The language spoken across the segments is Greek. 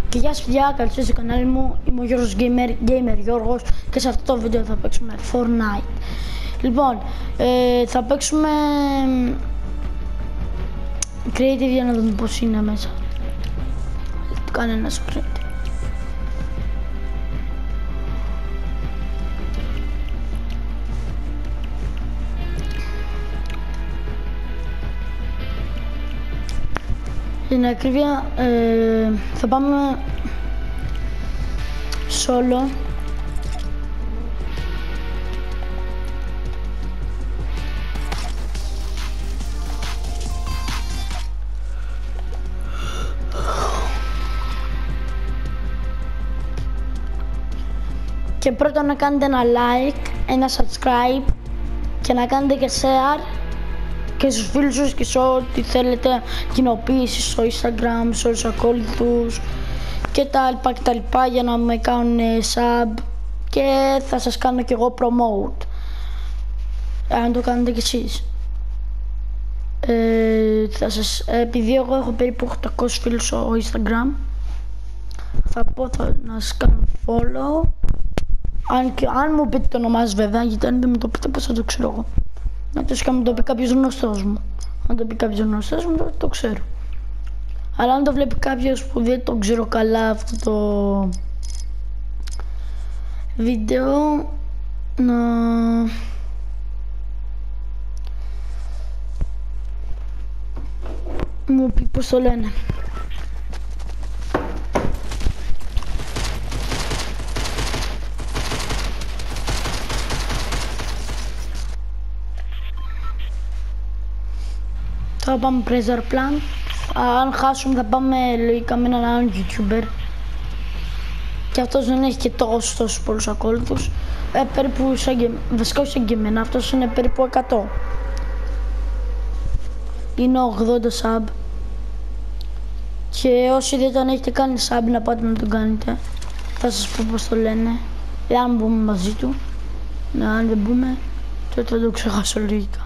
Και γεια σας παιδιά, καλώς ήρθατε στο κανάλι μου. Είμαι ο Γιώργος Gamer Γιώργος και σε αυτό το βίντεο θα παίξουμε Fortnite. Λοιπόν, θα παίξουμε creative για να δούμε πως είναι μέσα. Κανένας creative. Στην ακρίβεια θα πάμε solo. Και πρώτα να κάνετε ένα like, ένα subscribe και να κάνετε και share και στους φίλους σας και σε ό,τι θέλετε κοινοποίηση στο Instagram, σε όλους τους ακόλουθους και τα λοιπά για να με κάνουν sub και θα σας κάνω και εγώ promote αν το κάνετε κι εσείς. Επειδή εγώ έχω περίπου 800 φίλους στο Instagram θα πω να σας κάνω follow αν μου πείτε το όνομά σας βέβαια, γιατί αν δεν μου το πείτε πώς θα το ξέρω εγώ. Να μου το πει κάποιος γνωστός μου. Αν το πει κάποιος γνωστός μου, το ξέρω. Αλλά αν το βλέπει κάποιος που δεν το ξέρω καλά αυτό το βίντεο, να μου πει πώς το λένε. Θα πάμε Pressure Plan. Αν χάσουμε θα πάμε λογικά με έναν άλλον YouTuber. Και αυτός δεν έχει και τόσους πολλούς ακόλουθους. Περίπου βασικά όχι σαν και εμένα, αυτός είναι περίπου 100. Είναι 80 sub. Και όσοι δεν τον έχετε κάνει sub να πάτε να τον κάνετε. Θα σας πω πώς το λένε. Αν μπούμε μαζί του. Αν δεν μπούμε, τότε θα το ξεχάσω λογικά.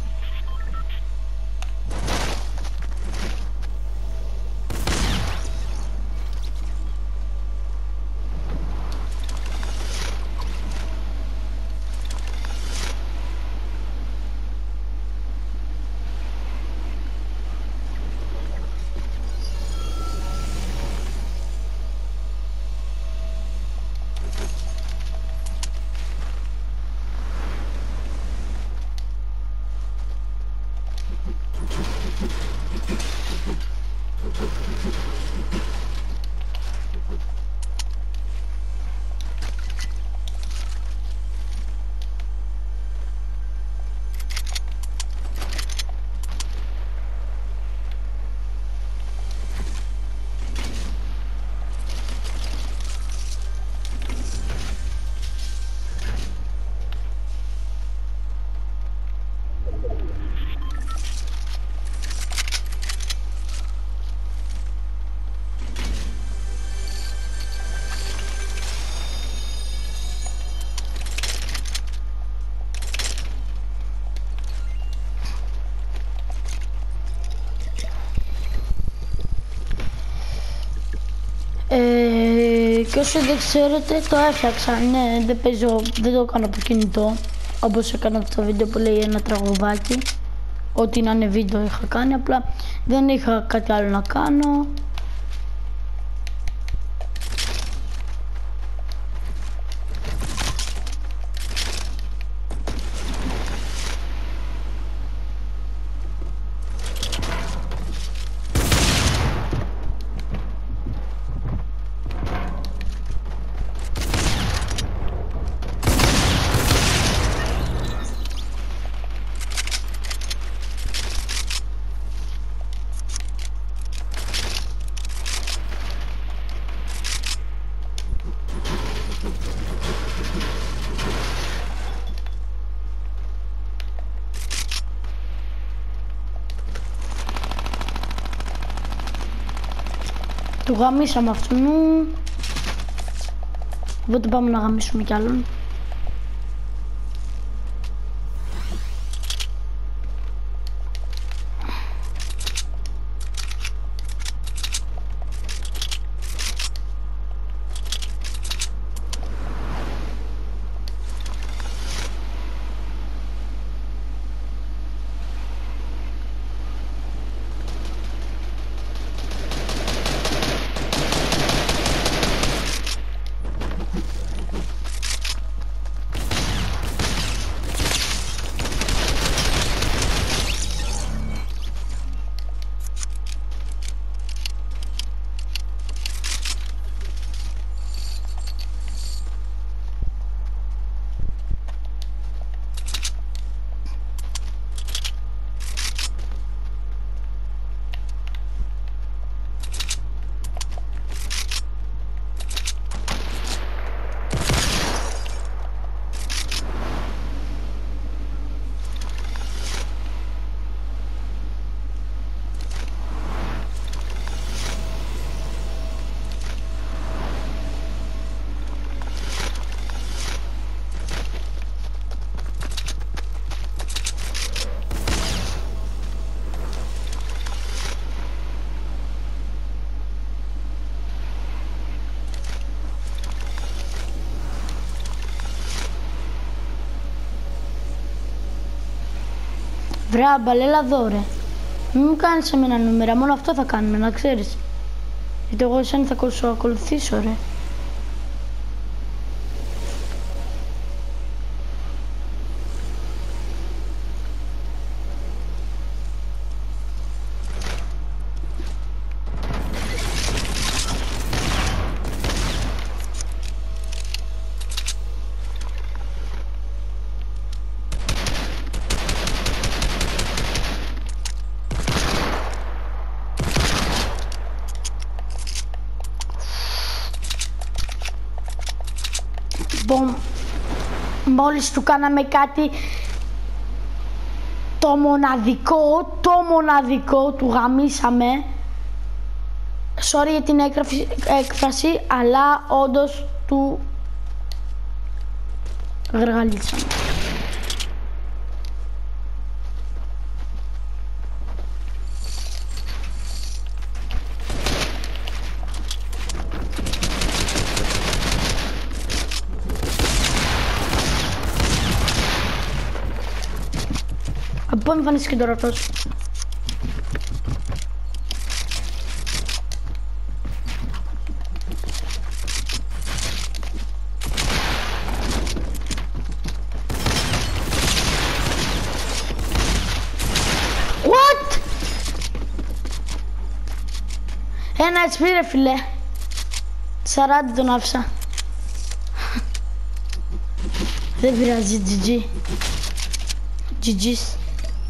Και όσοι δεν ξέρετε, το έφτιαξα, ναι, δεν το κάνω από κινητό, όπως έκανα αυτό το βίντεο που λέει ένα τραγουδάκι, ό,τι να είναι βίντεο είχα κάνει, απλά δεν είχα κάτι άλλο να κάνω. Του γαμίσαμε αυτού, οπότε πάμε να γαμίσουμε κι άλλον. Βράμπαλ, έλα εδώ ρε. Μην μου κάνεις εμένα νούμερα, μόνο αυτό θα κάνουμε, να ξέρεις. Γιατί εγώ εσένα θα σου ακολουθήσω ρε. Μόλις του κάναμε κάτι το μοναδικό του γαμίσαμε. Sorry για την έκφραση, αλλά όντως του γαργαλίσαμε. Από πού εμφανίστηκε τώρα αυτός? What? Ένα HP ρε φίλε. 40 τον άφησα. Δεν πειράζει, GG. GG's.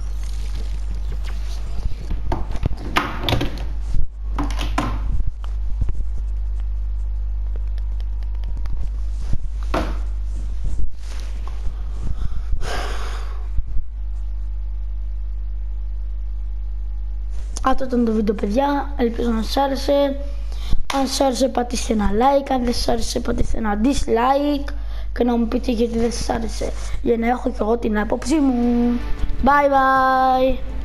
Αυτό ήταν το βίντεο παιδιά, ελπίζω να σας άρεσε. Αν σας άρεσε πατήστε ένα like, αν δεν σας άρεσε πατήστε ένα dislike και να μου πείτε γιατί δεν σας άρεσε, για να έχω και εγώ την άποψή μου. Bye bye!